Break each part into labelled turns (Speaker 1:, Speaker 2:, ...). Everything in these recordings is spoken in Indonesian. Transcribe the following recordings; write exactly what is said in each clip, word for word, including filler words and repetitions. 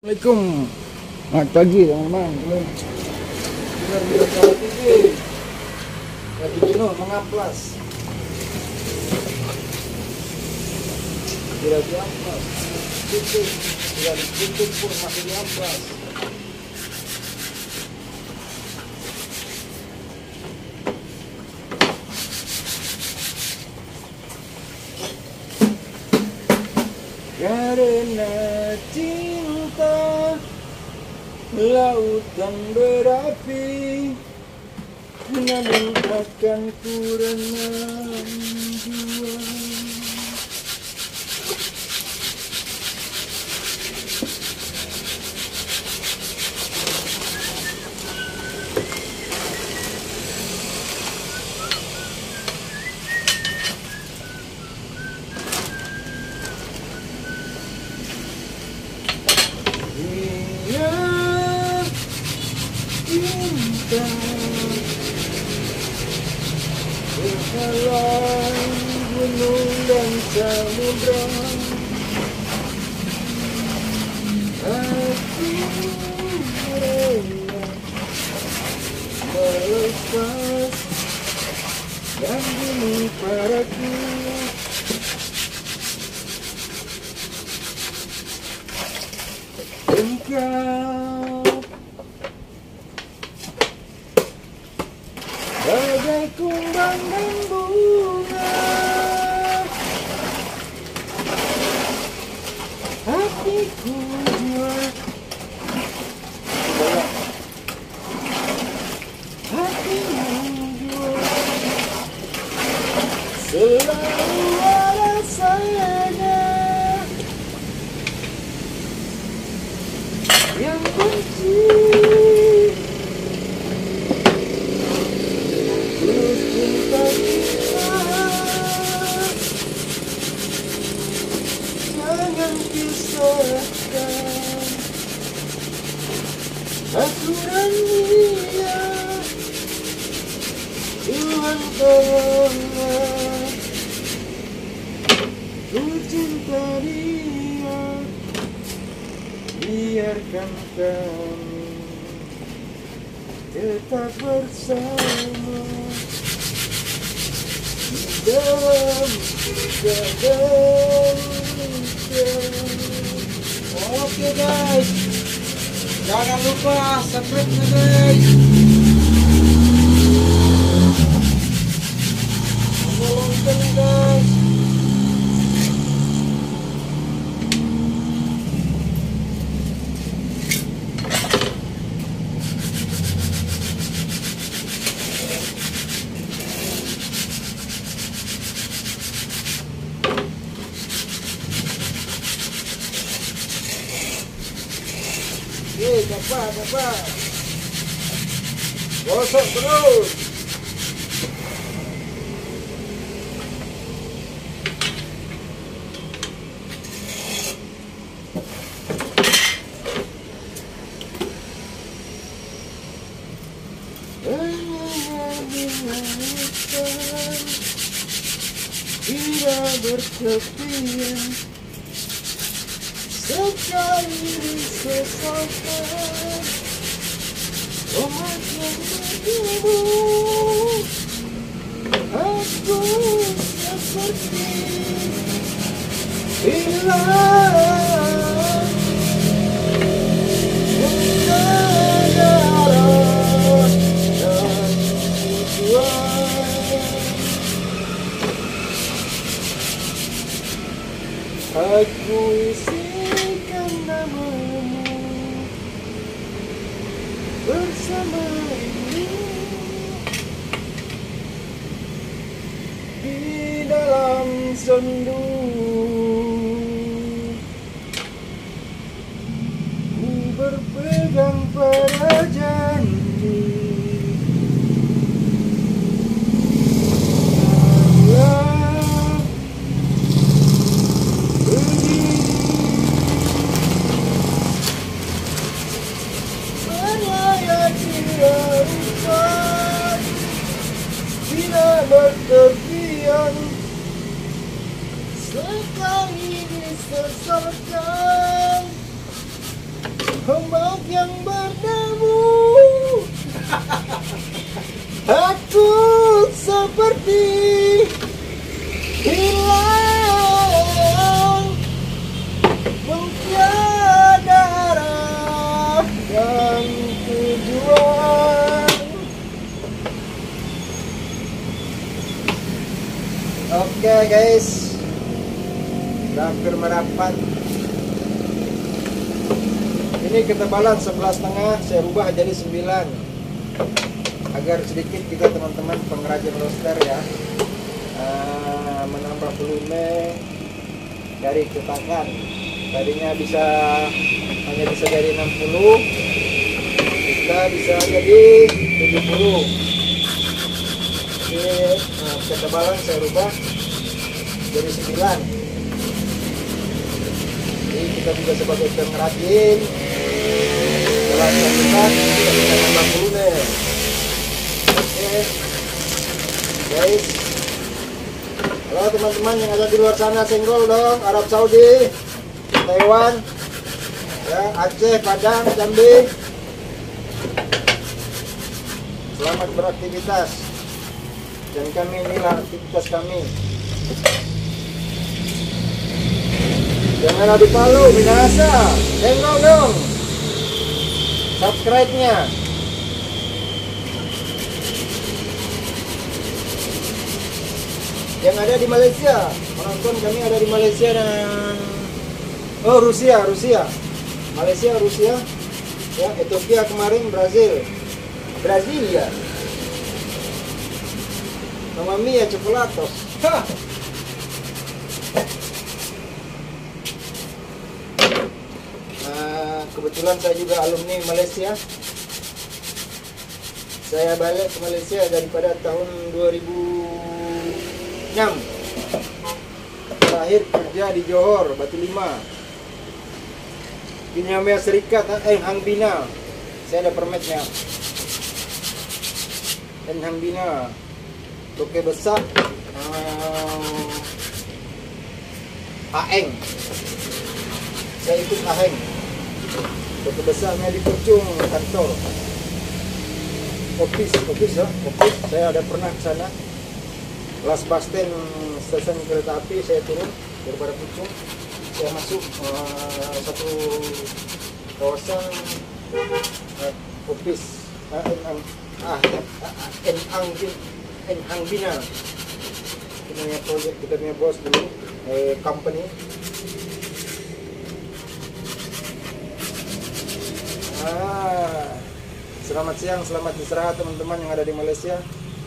Speaker 1: Assalamualaikum, selamat pagi teman-teman. Benar benar kalau tinggi, lagi jenuh mengamplas. Tidak diamplas, tutup, tidak ditutup pun masih diamplas. Karena cinta lautan berapi, namun akan ku renang jua. Cinta berhalang gunung dan samudra, aku rela melepas janjimu padaku. Engkau bagai kumbang dan bunga, hatiku jua, hatimu jua, selalu ada sayangnya yang benci. Jangan pisahkan aku dan dia, Tuhan tolonglah. Ku cinta dia, biarkan kami tetap bersama dalam dalam. Oke guys, jangan lupa subscribe guys. Tolongkan guys. Yeay, dapat, dapat. Gosok terus. Tidak berkepian, sekali disesalkan, omat yang berdebu. Aku seperti hilang darah dan tujuan. Aku isikan namamu bersama ini di dalam sendu. Ku berpegang pada janji, tidak bertepian, sekali disesalkan, ombak yang berdebu. Aku seperti hilang, mengtiada arah dan tujuan. Oke guys, sudah hampir merapat. Ini ketebalan sebelas setengah saya rubah jadi sembilan agar sedikit kita teman-teman pengrajin roster ya uh, menambah volume dari cetakan. Tadinya bisa hanya bisa dari enam puluh, kita bisa jadi tujuh puluh. Ini uh, ketebalan saya rubah jadi sembilan. Jadi kita juga sebagai pengrajin setelah kita kita bisa nambah volume. Oke guys, halo teman-teman yang ada di luar sana, senggol dong, Arab Saudi, Taiwan ya, Aceh, Padang, Jambi, selamat beraktivitas. Dan kami inilah aktivitas kami. Jangan adu palu, binasa. Senggol dong subscribe-nya. Yang ada di Malaysia, penonton kami ada di Malaysia dan oh Rusia, Rusia, Malaysia, Rusia, ya Ethiopia kemarin, Brazil, Brasilia, Mamma Mia Chocolatos. Nah, kebetulan saya juga alumni Malaysia. Saya balik ke Malaysia daripada tahun dua ribu enam. Terakhir kerja di Johor, Batu Lima, Bina Mea Serikat, eh Hang Bina. Saya ada permitnya. Dan Hang Bina, Toke Besar, um, Aeng. Saya ikut Aeng. Toke Besarnya di Pucung kantor. Office, office ya, office. Saya ada pernah ke sana. Las Basten stasiun kereta api, saya turun daripada Pucung, saya masuk uh, satu kawasan uh, office uh, Enhang ah, uh, Enhang Enhang Bina, kita punya project, kita punya bos dulu, eh, company. Ah, selamat siang, selamat istirahat teman-teman yang ada di Malaysia.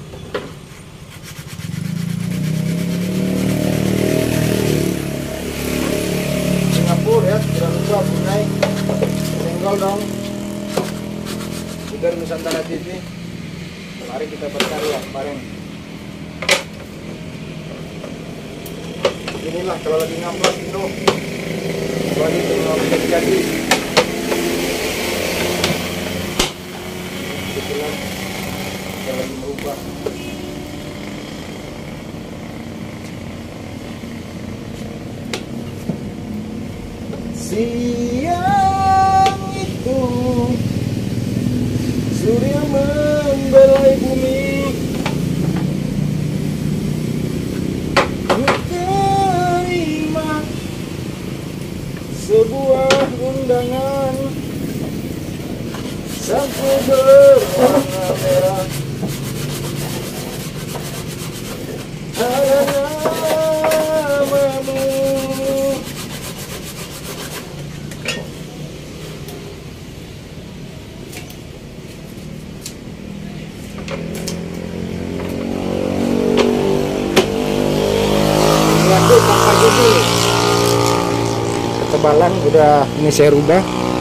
Speaker 1: Ya, jangan lupa Brunei, senggol dong, Uдар Nusantara T V. Mari kita berkarya bareng. Inilah kalau lagi ngamplas itu, lagi kalau terjadi. Itulah kalau lagi merubah. Siang itu surya membelai bumi, terima sebuah undangan sapu berwarna merah. Ada namamu. Ketebalan udah ini saya rubah.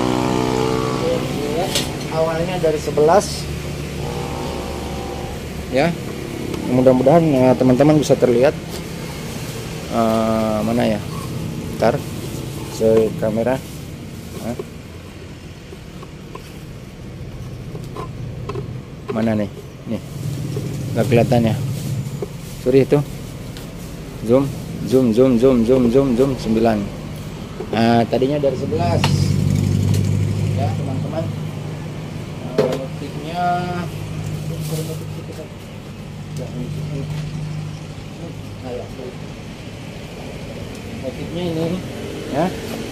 Speaker 1: Awalnya dari sebelas ya, mudah-mudahan uh, teman-teman bisa terlihat uh, mana ya, ntar saya kamera uh. mana nih, nih nggak kelihatannya, sorry itu zoom zoom zoom zoom zoom zoom zoom sembilan. Nah, tadinya dari sebelas ya, teman-teman. Uh, motifnya motifnya ini ya,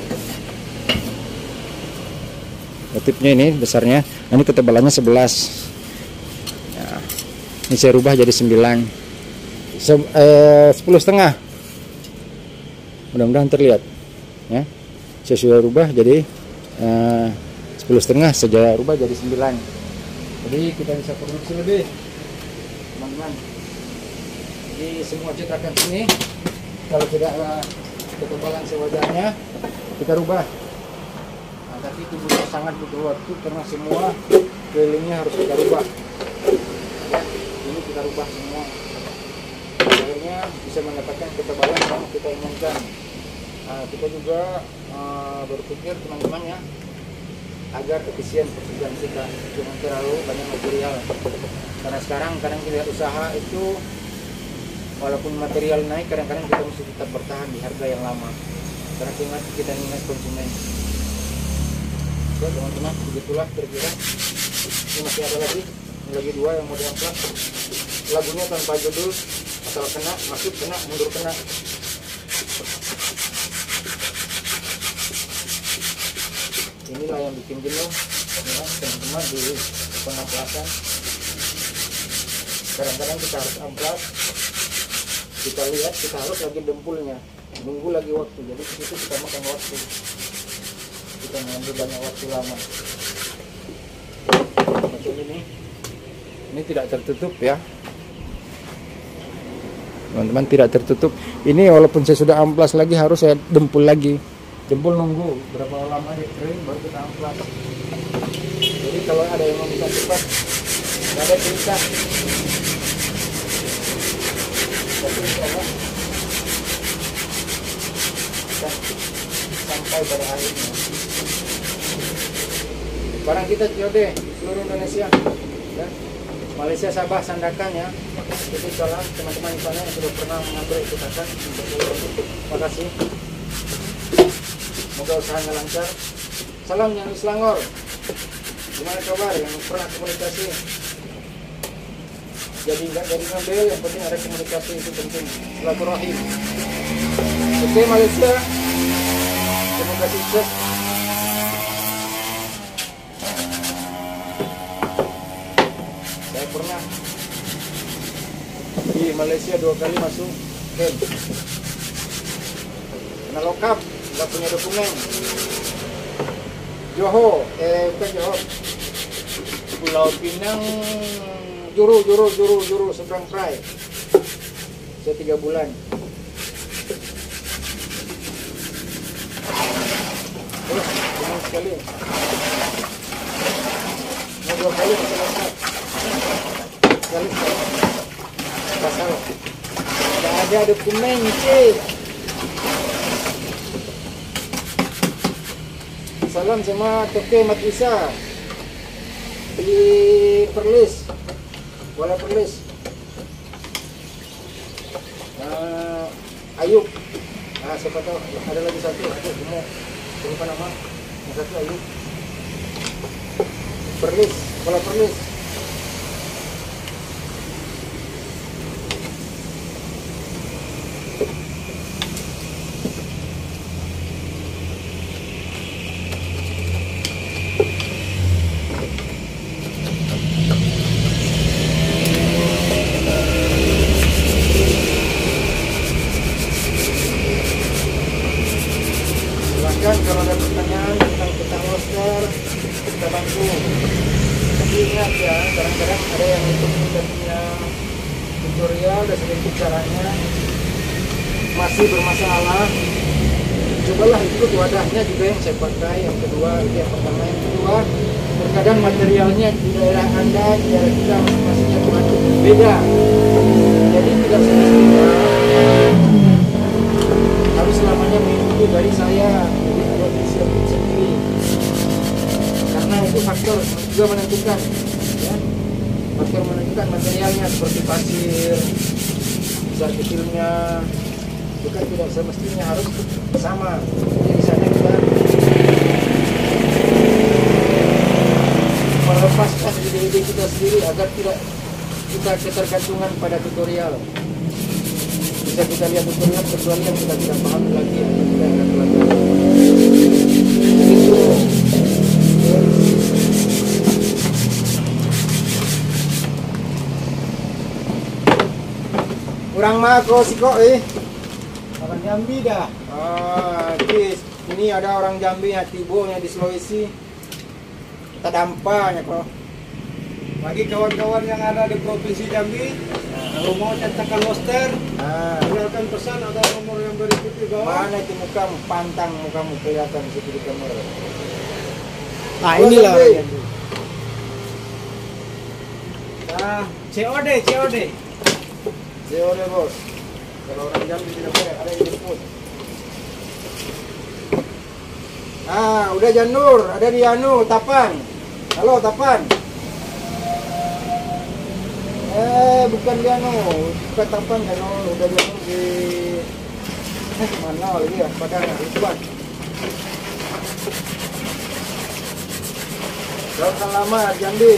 Speaker 1: motifnya ini besarnya, ini ketebalannya sebelas ya. Ini saya rubah jadi sembilan, Se eh, sepuluh setengah, mudah-mudahan terlihat ya. Saya sudah rubah jadi eh, sepuluh setengah, saya rubah jadi sembilan, jadi kita bisa produksi lebih teman-teman. Jadi semua cetakan sini kalau tidak ada ketebalan sewajarnya kita rubah. Nah, tapi itu butuh sangat butuh waktu karena semua kelilingnya harus kita rubah ya. Ini kita rubah semua, akhirnya bisa mendapatkan ketebalan yang kita inginkan. Nah, kita juga uh, berpikir teman-teman ya, agar efisien pekerjaan kita, jangan terlalu banyak material. Karena sekarang kadang kita usaha itu walaupun material naik, kadang-kadang kita mesti tetap bertahan di harga yang lama karena ingat kita ingat konsumen. Oke teman-teman, begitulah kira-kira. Ini masih ada lagi, ini lagi dua yang mau diangkat. Lagunya tanpa judul, asal kena masuk, kena mundur, kena. Inilah yang bikin jenuh ya teman-teman di pengamplasan. Kadang-kadang kita harus amplas, kita lihat, kita harus lagi dempulnya, nunggu lagi waktu, jadi itu kita makan waktu, kita mengambil banyak waktu lama. Macam ini, ini tidak tertutup ya teman-teman, tidak tertutup. Ini walaupun saya sudah amplas lagi harus saya dempul lagi, dempul nunggu berapa lama dia kering baru kita amplas. Jadi kalau ada yang mau bisa cepat, nggak ada cerita. Tapi insyaallah kita sampai pada akhirnya. Barang kita C O D seluruh Indonesia ya. Malaysia, Sabah, Sandakan ya. Itu salam teman-teman di sana yang sudah pernah mengambil cetakan. Terima kasih. Semoga usahanya lancar. Salam yang di Selangor. Gimana kabar yang pernah komunikasi? Jadi nggak jadi ngambil, yang penting ada komunikasi, itu penting, silaturahim. Oke Malaysia, semoga sukses. Saya pernah di Malaysia dua kali masuk camp, karena lokap, nggak punya dokumen. Johor, eh bukan Johor, Pulau Pinang, Juru, juru, juru, juru, seberang Prai. Saya tiga bulan. Terus, senang sekali. Mau dua kali masih lengkap. Sekali sekali. Pasal. Tidak ada dokumen, cik. Salam sama Toke Mat Isa di Perlis. Kuala Perlis. Nah, Ayub. Nah, siapa tahu ada lagi satu, aku semua lupa nama. Yang satu Ayub. Perlis, Kuala Perlis. Kalau ada pertanyaan tentang peta roster, kita bantu. Tapi ingat ya, kadang-kadang ada yang itu kita punya tutorial dan sedikit caranya masih bermasalah. Cobalah ikut wadahnya juga yang saya pakai. Yang kedua, yang pertama, yang kedua, terkadang materialnya di daerah Anda, di daerah kita masing-masingnya beda. Jadi tidak semestinya harus selamanya mengikuti dari saya. Sendiri, karena itu faktor juga menentukan ya, faktor menentukan materialnya seperti pasir, besar kecilnya, itu kan tidak semestinya harus sama. Jadi di sana kita kita sendiri agar tidak kita ketergantungan pada tutorial. Bisa kita lihat tutorial kecuali yang kita tidak paham lagi yang kita akan pelajari. Begitu. Kurang mako siko eh.
Speaker 2: Orang Jambi dah.
Speaker 1: Ah, guys, ini ada orang Jambi yang tibonya di Sulawesi. Kita dampaknya kok.
Speaker 2: Bagi kawan-kawan yang ada di Provinsi Jambi, kalau mau cetakan roster,
Speaker 1: Ah,
Speaker 2: tinggalkan pesan atau nomor yang berikut di bawah.
Speaker 1: mana itu mukamu? Pantang mukamu kelihatan di situ di kamera.
Speaker 2: Nah,
Speaker 1: Oh,
Speaker 2: inilah.
Speaker 1: Jambi.
Speaker 2: Nah, C O D, C O D.
Speaker 1: Zero deh bos. Kalau orang Jambi tidak boleh ada yang jemput. Ah, udah Janur, ada di Anu, Tapan. Halo Tapan. Eh, bukan di Anu, bukan Tapan Janur, udah di Anu di eh, mana lagi ya? Padahal Ridwan. Jangan lama Jambi.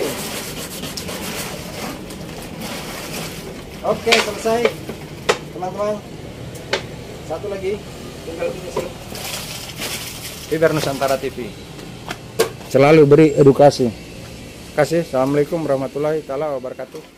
Speaker 1: Oke, selesai teman-teman. Satu lagi, tinggal finishing. Fiber Nusantara T V selalu beri edukasi. Kasih. Assalamualaikum warahmatullahi taala wabarakatuh.